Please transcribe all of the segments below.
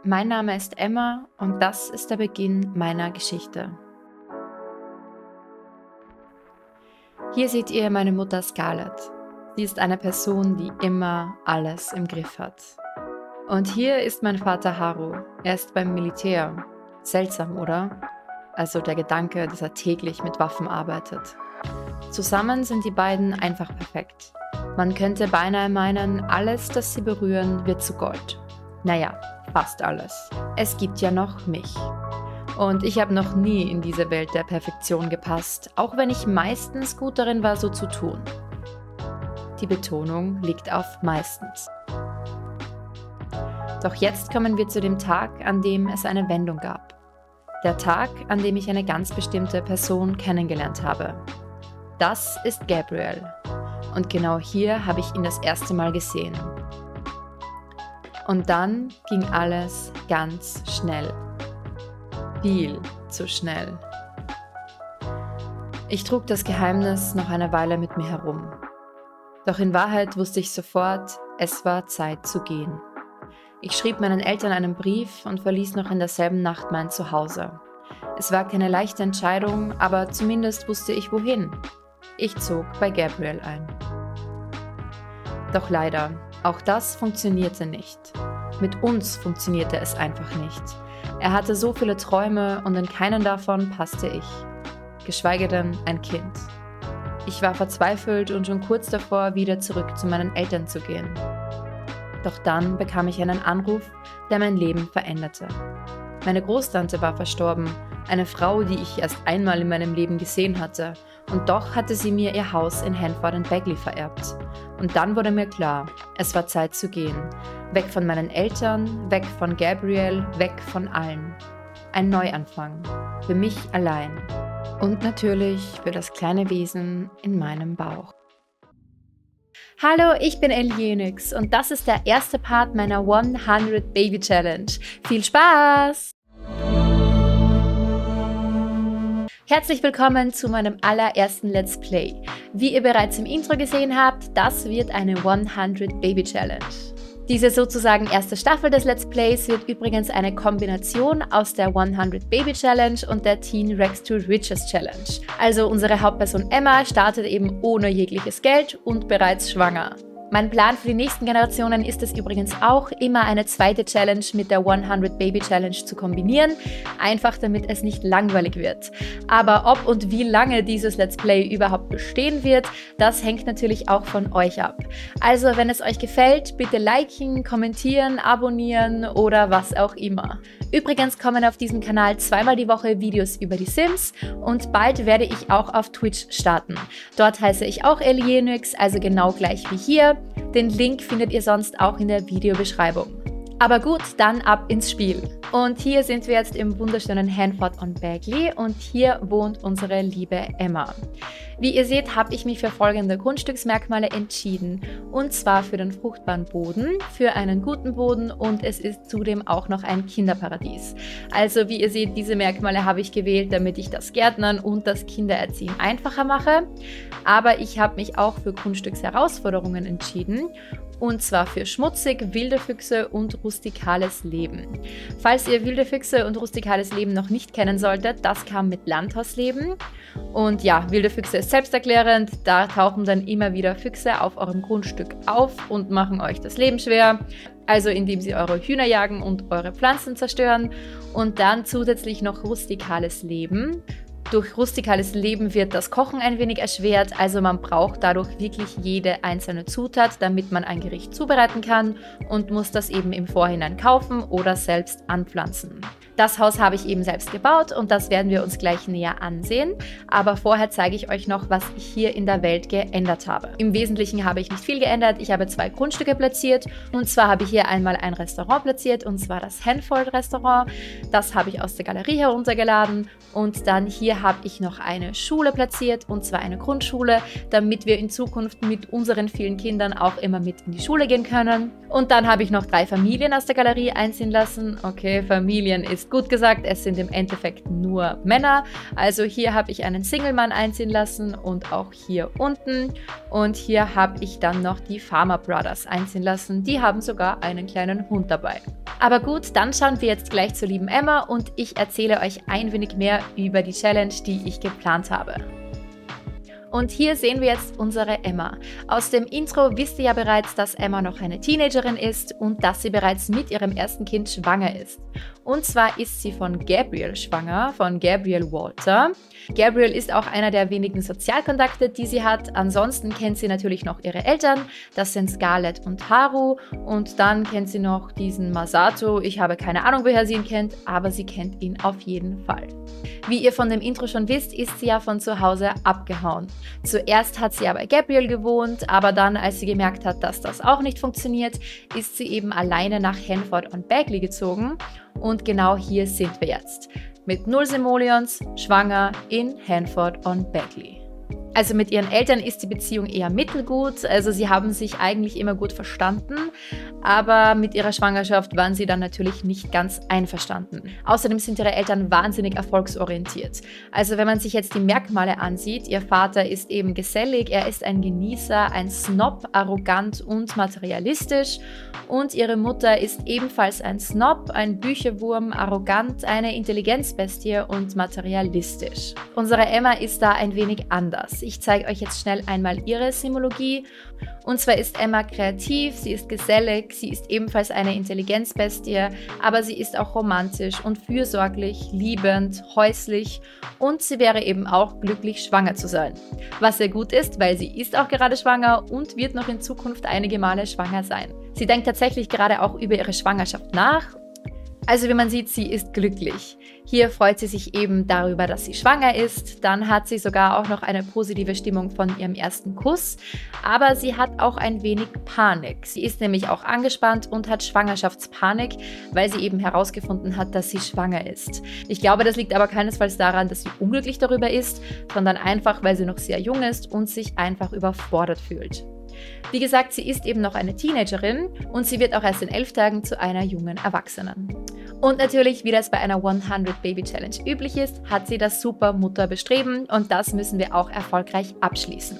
Mein Name ist Emma und das ist der Beginn meiner Geschichte. Hier seht ihr meine Mutter Scarlett. Sie ist eine Person, die immer alles im Griff hat. Und hier ist mein Vater Haru. Er ist beim Militär. Seltsam, oder? Also der Gedanke, dass er täglich mit Waffen arbeitet. Zusammen sind die beiden einfach perfekt. Man könnte beinahe meinen, alles, das sie berühren, wird zu Gold. Naja, fast alles. Es gibt ja noch mich. Und ich habe noch nie in diese Welt der Perfektion gepasst, auch wenn ich meistens gut darin war, so zu tun. Die Betonung liegt auf meistens. Doch jetzt kommen wir zu dem Tag, an dem es eine Wendung gab. Der Tag, an dem ich eine ganz bestimmte Person kennengelernt habe. Das ist Gabriel. Und genau hier habe ich ihn das erste Mal gesehen. Und dann ging alles ganz schnell. Viel zu schnell. Ich trug das Geheimnis noch eine Weile mit mir herum. Doch in Wahrheit wusste ich sofort, es war Zeit zu gehen. Ich schrieb meinen Eltern einen Brief und verließ noch in derselben Nacht mein Zuhause. Es war keine leichte Entscheidung, aber zumindest wusste ich wohin. Ich zog bei Gabriel ein. Doch leider, auch das funktionierte nicht. Mit uns funktionierte es einfach nicht. Er hatte so viele Träume und in keinen davon passte ich. Geschweige denn ein Kind. Ich war verzweifelt und schon kurz davor, wieder zurück zu meinen Eltern zu gehen. Doch dann bekam ich einen Anruf, der mein Leben veränderte. Meine Großtante war verstorben, eine Frau, die ich erst einmal in meinem Leben gesehen hatte, und doch hatte sie mir ihr Haus in Hanford and Bagley vererbt. Und dann wurde mir klar, es war Zeit zu gehen. Weg von meinen Eltern, weg von Gabriel, weg von allen. Ein Neuanfang. Für mich allein. Und natürlich für das kleine Wesen in meinem Bauch. Hallo, ich bin Elienix und das ist der erste Part meiner 100 Baby Challenge. Viel Spaß! Herzlich willkommen zu meinem allerersten Let's Play. Wie ihr bereits im Intro gesehen habt, das wird eine 100 Baby Challenge. Diese sozusagen erste Staffel des Let's Plays wird übrigens eine Kombination aus der 100 Baby Challenge und der Teen Rags to Riches Challenge. Also unsere Hauptperson Emma startet eben ohne jegliches Geld und bereits schwanger. Mein Plan für die nächsten Generationen ist es übrigens auch, immer eine zweite Challenge mit der 100 Baby Challenge zu kombinieren, einfach damit es nicht langweilig wird. Aber ob und wie lange dieses Let's Play überhaupt bestehen wird, das hängt natürlich auch von euch ab. Also wenn es euch gefällt, bitte liken, kommentieren, abonnieren oder was auch immer. Übrigens kommen auf diesem Kanal zweimal die Woche Videos über die Sims und bald werde ich auch auf Twitch starten. Dort heiße ich auch Elienix, also genau gleich wie hier. Den Link findet ihr sonst auch in der Videobeschreibung. Aber gut, dann ab ins Spiel. Und hier sind wir jetzt im wunderschönen Hanford on Bagley und hier wohnt unsere liebe Emma. Wie ihr seht, habe ich mich für folgende Grundstücksmerkmale entschieden. Und zwar für den fruchtbaren Boden, für einen guten Boden und es ist zudem auch noch ein Kinderparadies. Also wie ihr seht, diese Merkmale habe ich gewählt, damit ich das Gärtnern und das Kindererziehen einfacher mache. Aber ich habe mich auch für Grundstücksherausforderungen entschieden. Und zwar für schmutzig, wilde Füchse und rustikales Leben. Falls ihr wilde Füchse und rustikales Leben noch nicht kennen solltet, das kam mit Landhausleben. Und ja, wilde Füchse ist selbsterklärend, da tauchen dann immer wieder Füchse auf eurem Grundstück auf und machen euch das Leben schwer. Also indem sie eure Hühner jagen und eure Pflanzen zerstören. Und dann zusätzlich noch rustikales Leben. Durch rustikales Leben wird das Kochen ein wenig erschwert, also man braucht dadurch wirklich jede einzelne Zutat, damit man ein Gericht zubereiten kann und muss das eben im Vorhinein kaufen oder selbst anpflanzen. Das Haus habe ich eben selbst gebaut und das werden wir uns gleich näher ansehen, aber vorher zeige ich euch noch, was ich hier in der Welt geändert habe. Im Wesentlichen habe ich nicht viel geändert, ich habe 2 Grundstücke platziert und zwar habe ich hier einmal ein Restaurant platziert und zwar das Hanford Restaurant. Das habe ich aus der Galerie heruntergeladen und dann hier hier habe ich noch eine Schule platziert, und zwar eine Grundschule, damit wir in Zukunft mit unseren vielen Kindern auch immer mit in die Schule gehen können. Und dann habe ich noch 3 Familien aus der Galerie einziehen lassen. Okay, Familien ist gut gesagt, es sind im Endeffekt nur Männer. Also hier habe ich einen Single-Mann einziehen lassen und auch hier unten. Und hier habe ich dann noch die Farmer Brothers einziehen lassen. Die haben sogar einen kleinen Hund dabei. Aber gut, dann schauen wir jetzt gleich zur lieben Emma und ich erzähle euch ein wenig mehr über die Challenge, die ich geplant habe. Und hier sehen wir jetzt unsere Emma. Aus dem Intro wisst ihr ja bereits, dass Emma noch eine Teenagerin ist und dass sie bereits mit ihrem ersten Kind schwanger ist. Und zwar ist sie von Gabriel schwanger, von Gabriel Walter. Gabriel ist auch einer der wenigen Sozialkontakte, die sie hat. Ansonsten kennt sie natürlich noch ihre Eltern. Das sind Scarlett und Haru. Und dann kennt sie noch diesen Masato. Ich habe keine Ahnung, woher sie ihn kennt, aber sie kennt ihn auf jeden Fall. Wie ihr von dem Intro schon wisst, ist sie ja von zu Hause abgehauen. Zuerst hat sie ja bei Gabriel gewohnt, aber dann, als sie gemerkt hat, dass das auch nicht funktioniert, ist sie eben alleine nach Hanford on Bagley gezogen. Und genau hier sind wir jetzt. Mit 0 Simoleons, schwanger in Hanford on Bagley. Also mit ihren Eltern ist die Beziehung eher mittelgut, also sie haben sich eigentlich immer gut verstanden, aber mit ihrer Schwangerschaft waren sie dann natürlich nicht ganz einverstanden. Außerdem sind ihre Eltern wahnsinnig erfolgsorientiert. Also wenn man sich jetzt die Merkmale ansieht, ihr Vater ist eben gesellig, er ist ein Genießer, ein Snob, arrogant und materialistisch, und ihre Mutter ist ebenfalls ein Snob, ein Bücherwurm, arrogant, eine Intelligenzbestie und materialistisch. Unsere Emma ist da ein wenig anders. Ich zeige euch jetzt schnell einmal ihre Simologie. Und zwar ist Emma kreativ, sie ist gesellig, sie ist ebenfalls eine Intelligenzbestie, aber sie ist auch romantisch und fürsorglich, liebend, häuslich, und sie wäre eben auch glücklich, schwanger zu sein. Was sehr gut ist, weil sie ist auch gerade schwanger und wird noch in Zukunft einige Male schwanger sein. Sie denkt tatsächlich gerade auch über ihre Schwangerschaft nach. Also wie man sieht, sie ist glücklich. Hier freut sie sich eben darüber, dass sie schwanger ist. Dann hat sie sogar auch noch eine positive Stimmung von ihrem ersten Kuss. Aber sie hat auch ein wenig Panik. Sie ist nämlich auch angespannt und hat Schwangerschaftspanik, weil sie eben herausgefunden hat, dass sie schwanger ist. Ich glaube, das liegt aber keinesfalls daran, dass sie unglücklich darüber ist, sondern einfach, weil sie noch sehr jung ist und sich einfach überfordert fühlt. Wie gesagt, sie ist eben noch eine Teenagerin und sie wird auch erst in 11 Tagen zu einer jungen Erwachsenen. Und natürlich, wie das bei einer 100 Baby Challenge üblich ist, hat sie das Supermutterbestreben, und das müssen wir auch erfolgreich abschließen.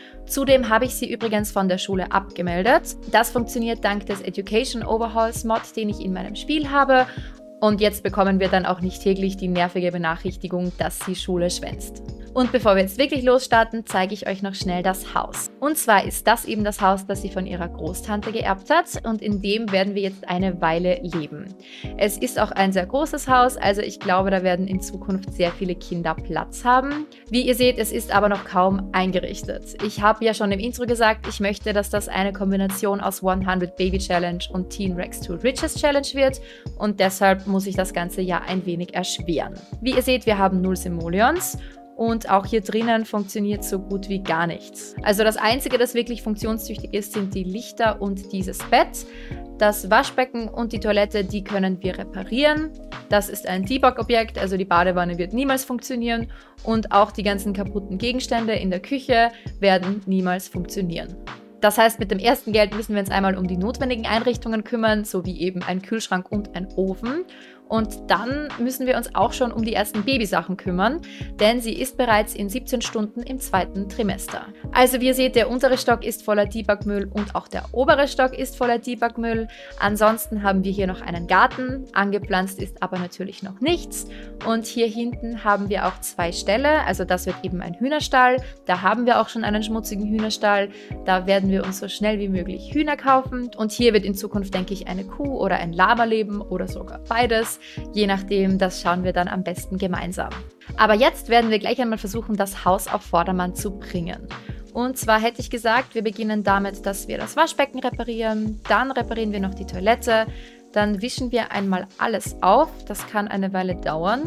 Zudem habe ich sie übrigens von der Schule abgemeldet. Das funktioniert dank des Education Overhauls Mod, den ich in meinem Spiel habe. Und jetzt bekommen wir dann auch nicht täglich die nervige Benachrichtigung, dass sie Schule schwänzt. Und bevor wir jetzt wirklich losstarten, zeige ich euch noch schnell das Haus. Und zwar ist das eben das Haus, das sie von ihrer Großtante geerbt hat, und in dem werden wir jetzt eine Weile leben. Es ist auch ein sehr großes Haus, also ich glaube, da werden in Zukunft sehr viele Kinder Platz haben. Wie ihr seht, es ist aber noch kaum eingerichtet. Ich habe ja schon im Intro gesagt, ich möchte, dass das eine Kombination aus 100 Baby Challenge und Teen Rex to Riches Challenge wird, und deshalb muss ich das Ganze ja ein wenig erschweren. Wie ihr seht, wir haben 0 Simoleons. Und auch hier drinnen funktioniert so gut wie gar nichts. Also das Einzige, das wirklich funktionstüchtig ist, sind die Lichter und dieses Bett. Das Waschbecken und die Toilette, die können wir reparieren. Das ist ein Debug-Objekt, also die Badewanne wird niemals funktionieren. Und auch die ganzen kaputten Gegenstände in der Küche werden niemals funktionieren. Das heißt, mit dem ersten Geld müssen wir uns einmal um die notwendigen Einrichtungen kümmern, so wie eben ein Kühlschrank und ein Ofen. Und dann müssen wir uns auch schon um die ersten Babysachen kümmern, denn sie ist bereits in 17 Stunden im 2. Trimester. Also wie ihr seht, der untere Stock ist voller Debugmüll und auch der obere Stock ist voller Debugmüll. Ansonsten haben wir hier noch einen Garten, angepflanzt ist aber natürlich noch nichts. Und hier hinten haben wir auch 2 Ställe, also das wird eben ein Hühnerstall. Da haben wir auch schon einen schmutzigen Hühnerstall. Da werden wir uns so schnell wie möglich Hühner kaufen. Und hier wird in Zukunft, denke ich, eine Kuh oder ein Lama leben oder sogar beides. Je nachdem, das schauen wir dann am besten gemeinsam. Aber jetzt werden wir gleich einmal versuchen, das Haus auf Vordermann zu bringen. Und zwar hätte ich gesagt, wir beginnen damit, dass wir das Waschbecken reparieren, dann reparieren wir noch die Toilette, dann wischen wir einmal alles auf, das kann eine Weile dauern.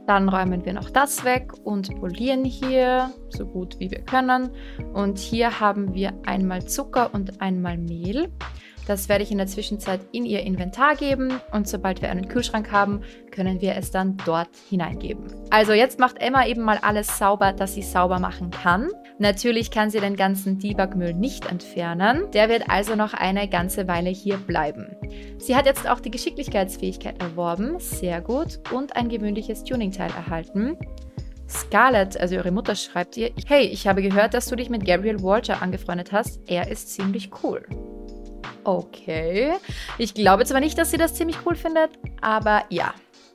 Dann räumen wir noch das weg und polieren hier so gut wie wir können. Und hier haben wir einmal Zucker und einmal Mehl. Das werde ich in der Zwischenzeit in ihr Inventar geben und sobald wir einen Kühlschrank haben, können wir es dann dort hineingeben. Also jetzt macht Emma eben mal alles sauber, das sie sauber machen kann. Natürlich kann sie den ganzen Debugmüll nicht entfernen. Der wird also noch eine ganze Weile hier bleiben. Sie hat jetzt auch die Geschicklichkeitsfähigkeit erworben, sehr gut, und ein gewöhnliches Tuningteil erhalten. Scarlett, also ihre Mutter, schreibt ihr: Hey, ich habe gehört, dass du dich mit Gabriel Walter angefreundet hast. Er ist ziemlich cool. Okay, ich glaube zwar nicht, dass sie das ziemlich cool findet, aber ja.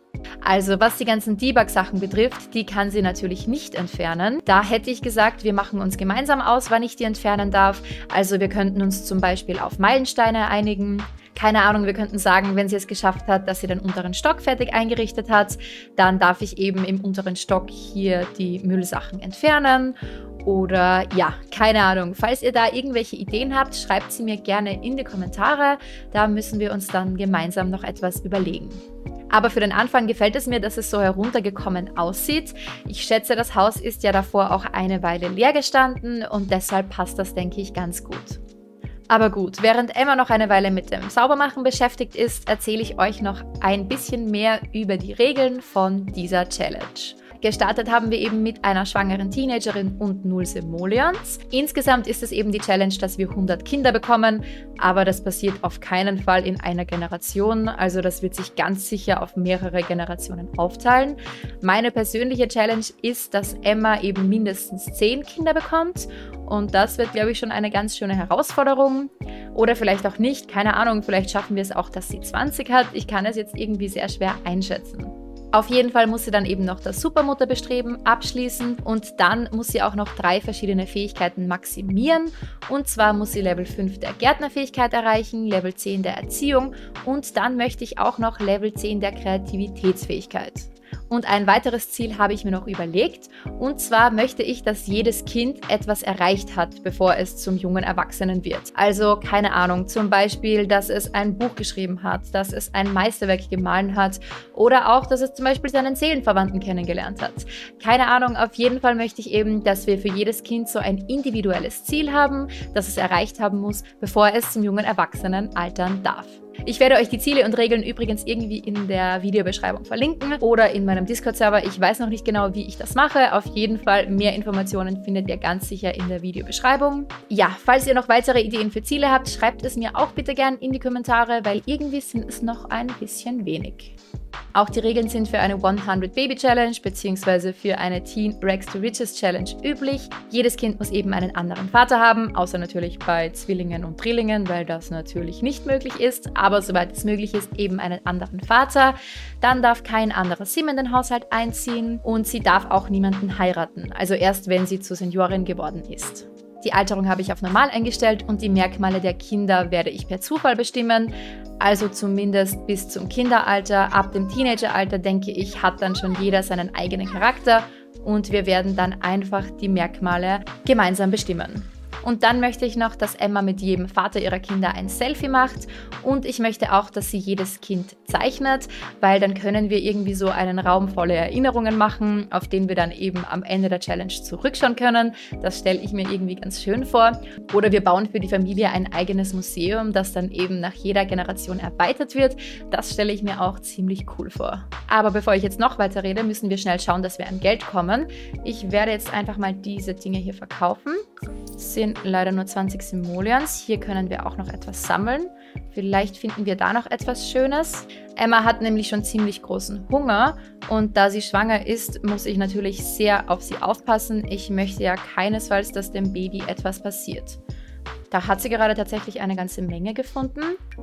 Also was die ganzen Debug-Sachen betrifft, die kann sie natürlich nicht entfernen. Da hätte ich gesagt, wir machen uns gemeinsam aus, wann ich die entfernen darf. Also wir könnten uns zum Beispiel auf Meilensteine einigen. Keine Ahnung, wir könnten sagen, wenn sie es geschafft hat, dass sie den unteren Stock fertig eingerichtet hat, dann darf ich eben im unteren Stock hier die Müllsachen entfernen. Oder ja, keine Ahnung. Falls ihr da irgendwelche Ideen habt, schreibt sie mir gerne in die Kommentare. Da müssen wir uns dann gemeinsam noch etwas überlegen. Aber für den Anfang gefällt es mir, dass es so heruntergekommen aussieht. Ich schätze, das Haus ist ja davor auch eine Weile leer gestanden und deshalb passt das, denke ich, ganz gut. Aber gut, während Emma noch eine Weile mit dem Saubermachen beschäftigt ist, erzähle ich euch noch ein bisschen mehr über die Regeln von dieser Challenge. Gestartet haben wir eben mit einer schwangeren Teenagerin und 0 Simoleons. Insgesamt ist es eben die Challenge, dass wir 100 Kinder bekommen, aber das passiert auf keinen Fall in einer Generation, also das wird sich ganz sicher auf mehrere Generationen aufteilen. Meine persönliche Challenge ist, dass Emma eben mindestens 10 Kinder bekommt und das wird, glaube ich, schon eine ganz schöne Herausforderung. Oder vielleicht auch nicht, keine Ahnung, vielleicht schaffen wir es auch, dass sie 20 hat. Ich kann es jetzt irgendwie sehr schwer einschätzen. Auf jeden Fall muss sie dann eben noch das Supermutterbestreben abschließen und dann muss sie auch noch 3 verschiedene Fähigkeiten maximieren. Und zwar muss sie Level 5 der Gärtnerfähigkeit erreichen, Level 10 der Erziehung und dann möchte ich auch noch Level 10 der Kreativitätsfähigkeit. Und ein weiteres Ziel habe ich mir noch überlegt, und zwar möchte ich, dass jedes Kind etwas erreicht hat, bevor es zum jungen Erwachsenen wird. Also keine Ahnung, zum Beispiel, dass es ein Buch geschrieben hat, dass es ein Meisterwerk gemahlen hat oder auch, dass es zum Beispiel seinen Seelenverwandten kennengelernt hat. Keine Ahnung, auf jeden Fall möchte ich eben, dass wir für jedes Kind so ein individuelles Ziel haben, das es erreicht haben muss, bevor es zum jungen Erwachsenen altern darf. Ich werde euch die Ziele und Regeln übrigens irgendwie in der Videobeschreibung verlinken oder in meinem Discord-Server. Ich weiß noch nicht genau, wie ich das mache. Auf jeden Fall mehr Informationen findet ihr ganz sicher in der Videobeschreibung. Ja, falls ihr noch weitere Ideen für Ziele habt, schreibt es mir auch bitte gern in die Kommentare, weil irgendwie sind es noch ein bisschen wenig. Auch die Regeln sind für eine 100 Baby Challenge bzw. für eine Teen Rags to Riches Challenge üblich. Jedes Kind muss eben einen anderen Vater haben, außer natürlich bei Zwillingen und Drillingen, weil das natürlich nicht möglich ist, aber soweit es möglich ist, eben einen anderen Vater. Dann darf kein anderer Sim in den Haushalt einziehen und sie darf auch niemanden heiraten, also erst wenn sie zur Seniorin geworden ist. Die Alterung habe ich auf normal eingestellt und die Merkmale der Kinder werde ich per Zufall bestimmen, also zumindest bis zum Kinderalter. Ab dem Teenageralter, denke ich, hat dann schon jeder seinen eigenen Charakter und wir werden dann einfach die Merkmale gemeinsam bestimmen. Und dann möchte ich noch, dass Emma mit jedem Vater ihrer Kinder ein Selfie macht und ich möchte auch, dass sie jedes Kind zeichnet, weil dann können wir irgendwie so einen Raum voller Erinnerungen machen, auf den wir dann eben am Ende der Challenge zurückschauen können. Das stelle ich mir irgendwie ganz schön vor. Oder wir bauen für die Familie ein eigenes Museum, das dann eben nach jeder Generation erweitert wird. Das stelle ich mir auch ziemlich cool vor. Aber bevor ich jetzt noch weiter rede, müssen wir schnell schauen, dass wir an Geld kommen. Ich werde jetzt einfach mal diese Dinge hier verkaufen. Das sind leider nur 20 Simoleons. Hier können wir auch noch etwas sammeln. Vielleicht finden wir da noch etwas Schönes. Emma hat nämlich schon ziemlich großen Hunger und da sie schwanger ist, muss ich natürlich sehr auf sie aufpassen. Ich möchte ja keinesfalls, dass dem Baby etwas passiert. Da hat sie gerade tatsächlich eine ganze Menge gefunden.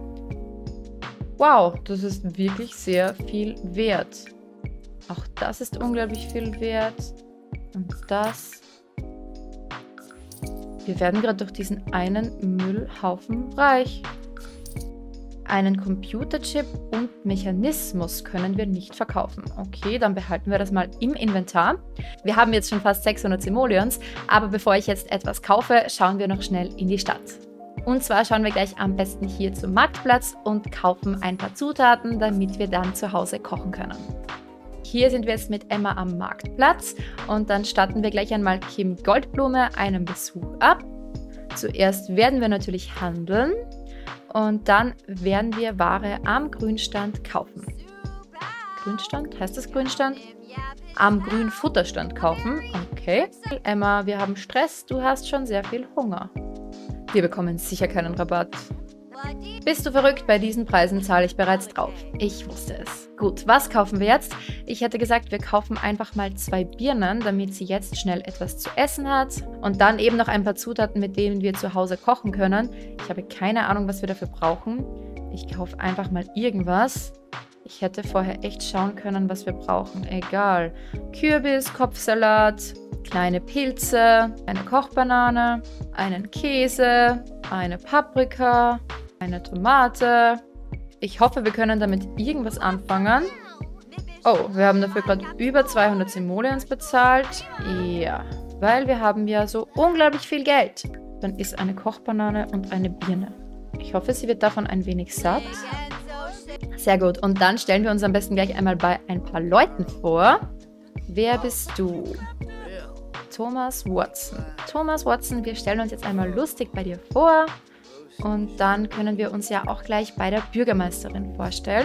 Wow, das ist wirklich sehr viel wert. Auch das ist unglaublich viel wert. Und das... Wir werden gerade durch diesen einen Müllhaufen reich. Einen Computerchip und Mechanismus können wir nicht verkaufen. Okay, dann behalten wir das mal im Inventar. Wir haben jetzt schon fast 600 Simoleons, aber bevor ich jetzt etwas kaufe, schauen wir noch schnell in die Stadt. Und zwar schauen wir gleich am besten hier zum Marktplatz und kaufen ein paar Zutaten, damit wir dann zu Hause kochen können. Hier sind wir jetzt mit Emma am Marktplatz und dann statten wir gleich einmal Kim Goldblume einen Besuch ab. Zuerst werden wir natürlich handeln und dann werden wir Ware am Grünstand kaufen. Grünstand? Heißt das Grünstand? Am Grünfutterstand kaufen. Okay. Emma, wir haben Stress. Du hast schon sehr viel Hunger. Wir bekommen sicher keinen Rabatt. Bist du verrückt? Bei diesen Preisen zahle ich bereits drauf. Ich wusste es. Gut, was kaufen wir jetzt? Ich hätte gesagt, wir kaufen einfach mal 2 Birnen, damit sie jetzt schnell etwas zu essen hat. Und dann eben noch ein paar Zutaten, mit denen wir zu Hause kochen können. Ich habe keine Ahnung, was wir dafür brauchen. Ich kaufe einfach mal irgendwas. Ich hätte vorher echt schauen können, was wir brauchen. Egal. Kürbis, Kopfsalat, kleine Pilze, eine Kochbanane, einen Käse, eine Paprika, eine Tomate. Ich hoffe, wir können damit irgendwas anfangen. Oh, wir haben dafür gerade über 200 Simoleons bezahlt. Ja, weil wir haben ja so unglaublich viel Geld. Dann ist eine Kochbanane und eine Birne. Ich hoffe, sie wird davon ein wenig satt. Sehr gut. Und dann stellen wir uns am besten gleich einmal bei ein paar Leuten vor. Wer bist du? Thomas Watson. Thomas Watson, wir stellen uns jetzt einmal lustig bei dir vor. Und dann können wir uns ja auch gleich bei der Bürgermeisterin vorstellen.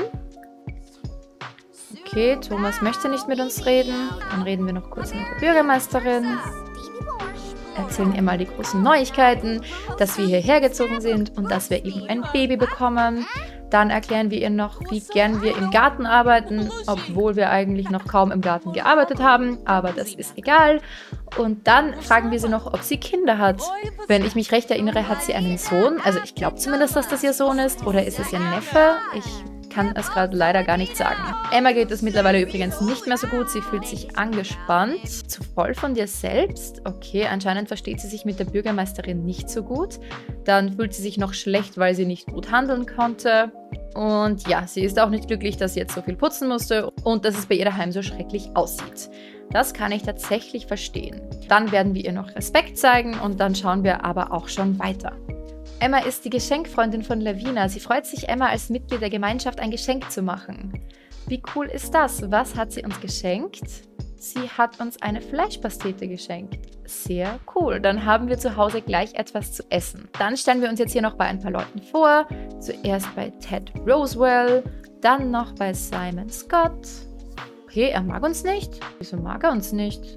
Okay, Thomas möchte nicht mit uns reden. Dann reden wir noch kurz mit der Bürgermeisterin. Erzählen ihr mal die großen Neuigkeiten, dass wir hierher gezogen sind und dass wir eben ein Baby bekommen. Dann erklären wir ihr noch, wie gern wir im Garten arbeiten, obwohl wir eigentlich noch kaum im Garten gearbeitet haben, aber das ist egal. Und dann fragen wir sie noch, ob sie Kinder hat. Wenn ich mich recht erinnere, hat sie einen Sohn. Also ich glaube zumindest, dass das ihr Sohn ist. Oder ist es ihr Neffe? Ich kann es gerade leider gar nicht sagen. Emma geht es mittlerweile übrigens nicht mehr so gut. Sie fühlt sich angespannt. Zu voll von dir selbst? Okay, anscheinend versteht sie sich mit der Bürgermeisterin nicht so gut. Dann fühlt sie sich noch schlecht, weil sie nicht gut handeln konnte. Und ja, sie ist auch nicht glücklich, dass sie jetzt so viel putzen musste und dass es bei ihr daheim so schrecklich aussieht. Das kann ich tatsächlich verstehen. Dann werden wir ihr noch Respekt zeigen und dann schauen wir aber auch schon weiter. Emma ist die Geschenkfreundin von Lavina. Sie freut sich, Emma als Mitglied der Gemeinschaft ein Geschenk zu machen. Wie cool ist das? Was hat sie uns geschenkt? Sie hat uns eine Fleischpastete geschenkt. Sehr cool. Dann haben wir zu Hause gleich etwas zu essen. Dann stellen wir uns jetzt hier noch bei ein paar Leuten vor. Zuerst bei Ted Roswell, dann noch bei Simon Scott. Okay, er mag uns nicht. Wieso mag er uns nicht?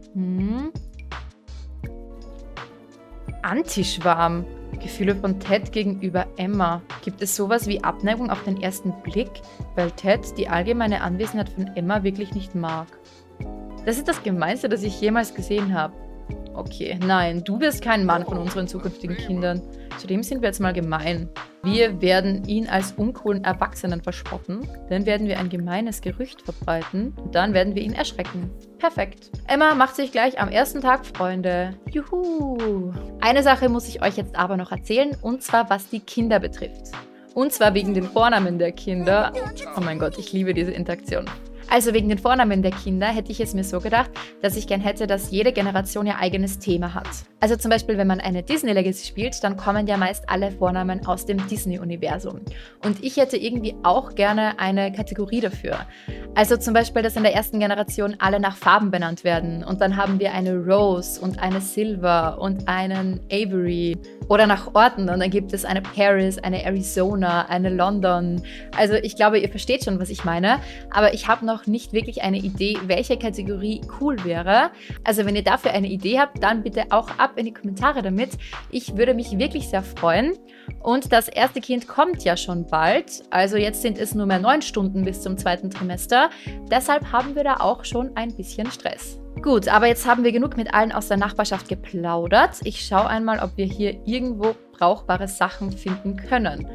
Antischwarm. Gefühle von Ted gegenüber Emma. Gibt es sowas wie Abneigung auf den ersten Blick, weil Ted die allgemeine Anwesenheit von Emma wirklich nicht mag? Das ist das Gemeinste, das ich jemals gesehen habe. Okay, nein, du wirst kein Mann von unseren zukünftigen Kindern. Zudem sind wir jetzt mal gemein. Wir werden ihn als uncoolen Erwachsenen verspotten, dann werden wir ein gemeines Gerücht verbreiten und dann werden wir ihn erschrecken. Perfekt. Emma macht sich gleich am ersten Tag Freunde. Juhu! Eine Sache muss ich euch jetzt aber noch erzählen, und zwar was die Kinder betrifft. Und zwar wegen den Vornamen der Kinder. Oh mein Gott, ich liebe diese Interaktion. Also wegen den Vornamen der Kinder hätte ich es mir so gedacht, dass ich gern hätte, dass jede Generation ihr eigenes Thema hat. Also zum Beispiel, wenn man eine Disney Legacy spielt, dann kommen ja meist alle Vornamen aus dem Disney-Universum. Und ich hätte irgendwie auch gerne eine Kategorie dafür. Also zum Beispiel, dass in der ersten Generation alle nach Farben benannt werden. Und dann haben wir eine Rose und eine Silver und einen Avery. Oder nach Orten. Und dann gibt es eine Paris, eine Arizona, eine London. Also ich glaube, ihr versteht schon, was ich meine. Aber ich habe noch nicht wirklich eine Idee, welche Kategorie cool wäre. Also wenn ihr dafür eine Idee habt, dann bitte auch ab in die Kommentare damit. Ich würde mich wirklich sehr freuen. Und das erste Kind kommt ja schon bald. Also jetzt sind es nur mehr 9 Stunden bis zum 2. Trimester. Deshalb haben wir da auch schon ein bisschen Stress. Gut, aber jetzt haben wir genug mit allen aus der Nachbarschaft geplaudert. Ich schaue einmal, ob wir hier irgendwo brauchbare Sachen finden können.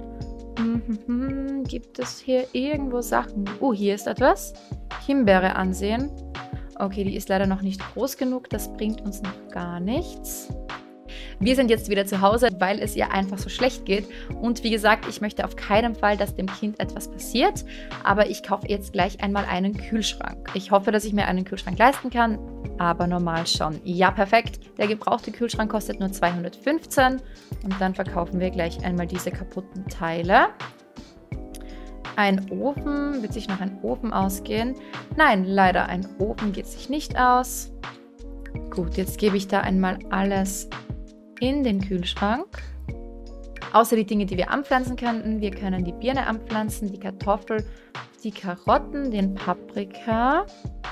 Gibt es hier irgendwo Sachen? Oh, hier ist etwas. Himbeere ansehen. Okay, die ist leider noch nicht groß genug. Das bringt uns noch gar nichts. Wir sind jetzt wieder zu Hause, weil es ihr einfach so schlecht geht. Und wie gesagt, ich möchte auf keinen Fall, dass dem Kind etwas passiert. Aber ich kaufe jetzt gleich einmal einen Kühlschrank. Ich hoffe, dass ich mir einen Kühlschrank leisten kann, aber normal schon. Ja, perfekt. Der gebrauchte Kühlschrank kostet nur 215. Und dann verkaufen wir gleich einmal diese kaputten Teile. Ein Ofen, wird sich noch ein Ofen ausgehen? Nein, leider, ein Ofen geht sich nicht aus. Gut, jetzt gebe ich da einmal alles in den Kühlschrank. Außer die Dinge, die wir anpflanzen könnten. Wir können die Birne anpflanzen, die Kartoffel, die Karotten, den Paprika,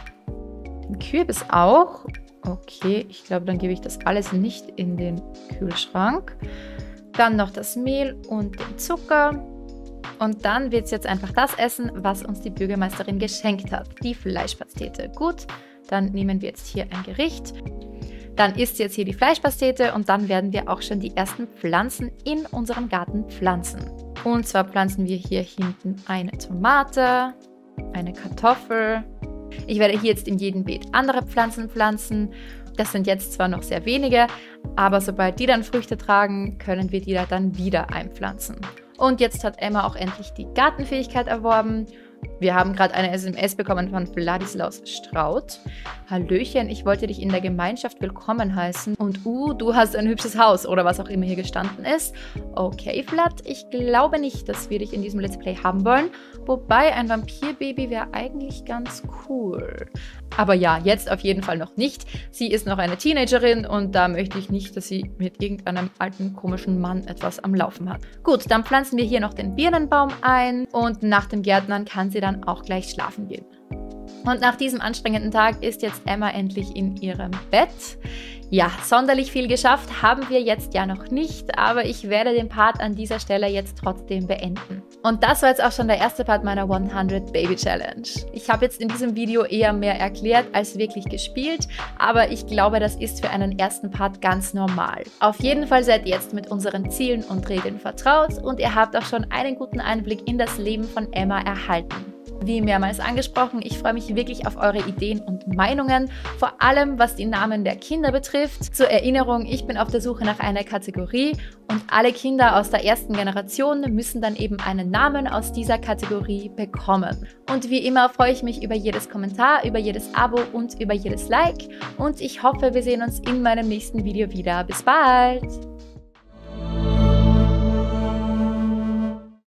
den Kürbis auch. Okay, ich glaube, dann gebe ich das alles nicht in den Kühlschrank. Dann noch das Mehl und den Zucker. Und dann wird es jetzt einfach das essen, was uns die Bürgermeisterin geschenkt hat. Die Fleischpastete. Gut, dann nehmen wir jetzt hier ein Gericht. Dann isst jetzt hier die Fleischpastete und dann werden wir auch schon die ersten Pflanzen in unserem Garten pflanzen. Und zwar pflanzen wir hier hinten eine Tomate, eine Kartoffel. Ich werde hier jetzt in jedem Beet andere Pflanzen pflanzen. Das sind jetzt zwar noch sehr wenige, aber sobald die dann Früchte tragen, können wir die da dann wieder einpflanzen. Und jetzt hat Emma auch endlich die Gartenfähigkeit erworben. Wir haben gerade eine SMS bekommen von Vladislaus Straut. Hallöchen, ich wollte dich in der Gemeinschaft willkommen heißen. Und du hast ein hübsches Haus oder was auch immer hier gestanden ist. Okay, Vlad, ich glaube nicht, dass wir dich in diesem Let's Play haben wollen. Wobei, ein Vampirbaby wäre eigentlich ganz cool. Aber ja, jetzt auf jeden Fall noch nicht. Sie ist noch eine Teenagerin und da möchte ich nicht, dass sie mit irgendeinem alten, komischen Mann etwas am Laufen hat. Gut, dann pflanzen wir hier noch den Birnenbaum ein und nach dem Gärtnern kann sie dann auch gleich schlafen gehen. Und nach diesem anstrengenden Tag ist jetzt Emma endlich in ihrem Bett. Ja, sonderlich viel geschafft haben wir jetzt ja noch nicht, aber ich werde den Part an dieser Stelle jetzt trotzdem beenden. Und das war jetzt auch schon der erste Part meiner 100 Baby Challenge. Ich habe jetzt in diesem Video eher mehr erklärt als wirklich gespielt, aber ich glaube, das ist für einen ersten Part ganz normal. Auf jeden Fall seid ihr jetzt mit unseren Zielen und Regeln vertraut und ihr habt auch schon einen guten Einblick in das Leben von Emma erhalten. Wie mehrmals angesprochen, ich freue mich wirklich auf eure Ideen und Meinungen, vor allem was die Namen der Kinder betrifft. Zur Erinnerung, ich bin auf der Suche nach einer Kategorie und alle Kinder aus der ersten Generation müssen dann eben einen Namen aus dieser Kategorie bekommen. Und wie immer freue ich mich über jedes Kommentar, über jedes Abo und über jedes Like und ich hoffe, wir sehen uns in meinem nächsten Video wieder. Bis bald!